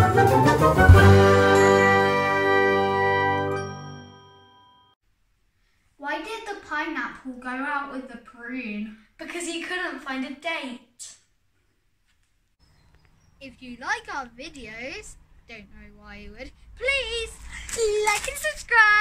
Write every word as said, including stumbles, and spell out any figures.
Why did the pineapple go out with the prune? Because he couldn't find a date. If you like our videos, don't know why you would, please like and subscribe.